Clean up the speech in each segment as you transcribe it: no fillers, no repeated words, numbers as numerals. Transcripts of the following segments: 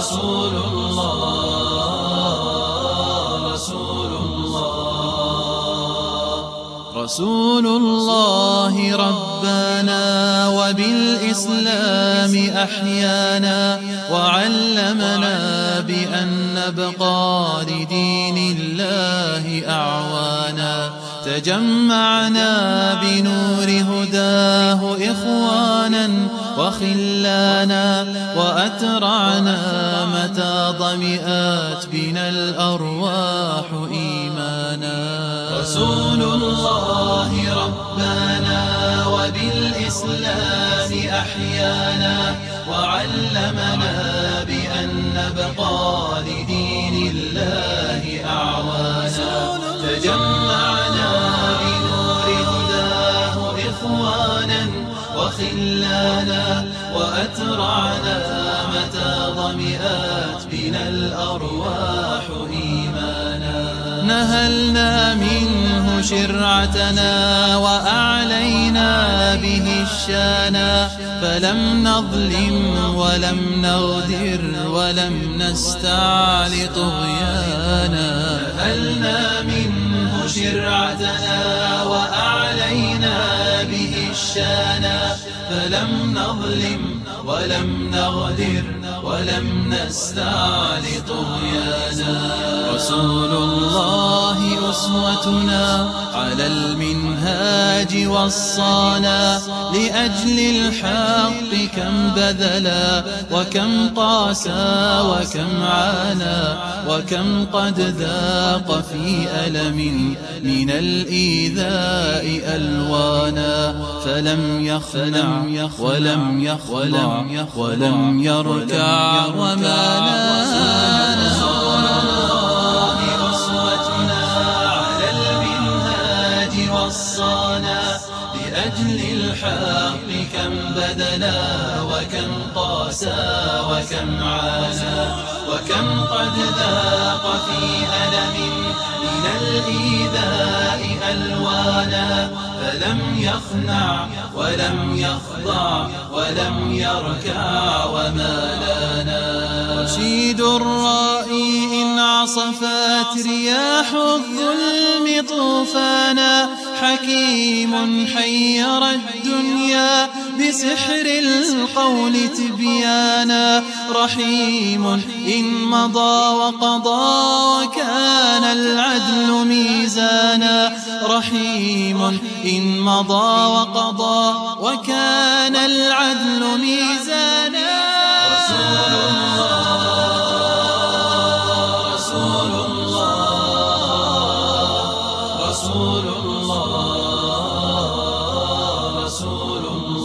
رسول الله رسول الله رسول الله ربنا وبالإسلام أحيانا وعلمنا بأن نبقى لدين الله أعوانا تجمعنا بنور هداه إخوانا وخلانا وأترعنا متى ضمئات بنا الأرواح إيمانا رسول الله ربنا وبالإسلام أحيانا وعلمنا بأن نبقى لدين الله أعوانا تجمعنا بنور هداه إخوانا وخلانا وأترعنا متى ضمئات بنا الأرواح إيمانا نهلنا منه شرعتنا وأعلينا به الشانا فلم نظلم ولم نغدر ولم نستعل طغيانا نهلنا منه شرعتنا وأعلينا به الشانا فلم نظلم ولم نغدر ولم نستعل طغيانا رسول الله أسوتنا على المنهاج وصانا لأجل الحق كم بذلا وكم قاسى وكم عانى وكم قد ذاق في ألم من الإيذاء ألوانا فلم يخنع ولم يخضع ولم يركع وما نال رسول الله أسوتنا على المنهاج وصانا لأجل الحق كم بذلا وكم قاسى وكم عانى وكم قد ذاق في ألم من الإيذاء ألوانا فلم يخنع ولم يخضع ولم يركع وما لانا رشيد الرائي إن عصفت رياح الظلم طوفانا حكيم حير الدنيا بسحر القول تبيانا رحيم إن مضى وقضى وكان العدل ميزانا رحيم إن مضى وقضى وكان العدل ميزانا رسول الله رسول الله رسول الله رسول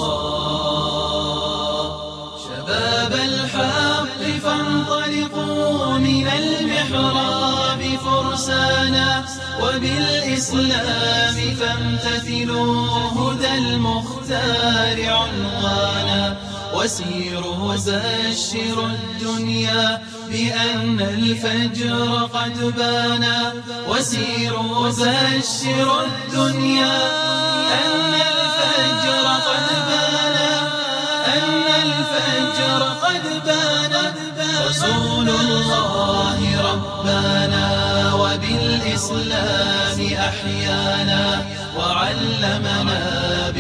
الله شباب الحق فانطلقوا من المحراب فرسانا وبالإسلام فامتثلوا هدى المختار عنوانا وسيروا بشروا الدنيا بأن الفجر قد بانا وسيروا بشروا الدنيا أن الفجر قد بانا أن الفجر قد بانا رسول الله ربنا وبالإسلام أحيانا وعلمنا